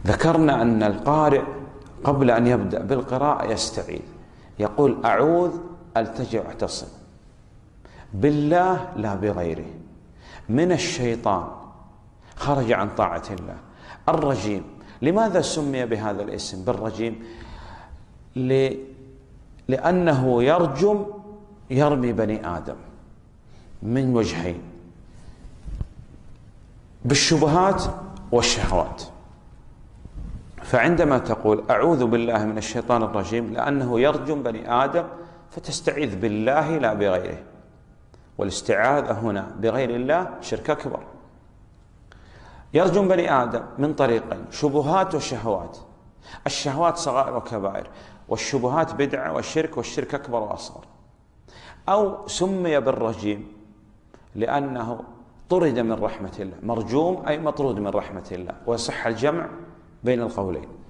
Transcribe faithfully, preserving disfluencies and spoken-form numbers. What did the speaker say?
ذكرنا أن القارئ قبل أن يبدأ بالقراءة يستعيذ، يقول أعوذ ألتجئ أعتصم بالله لا بغيره، من الشيطان خرج عن طاعة الله، الرجيم. لماذا سمي بهذا الاسم بالرجيم؟ لأنه يرجم، يرمي بني آدم من وجهين، بالشبهات والشهوات. فعندما تقول أعوذ بالله من الشيطان الرجيم لأنه يرجم بني آدم، فتستعيذ بالله لا بغيره، والاستعاذة هنا بغير الله شرك أكبر. يرجم بني آدم من طريقين، شبهات وشهوات. الشهوات صغائر وكبائر، والشبهات بدعة، والشرك والشرك أكبر وأصغر. أو سمي بالرجيم لأنه طرد من رحمة الله، مرجوم أي مطرود من رحمة الله، ويصح الجمع بين القولين.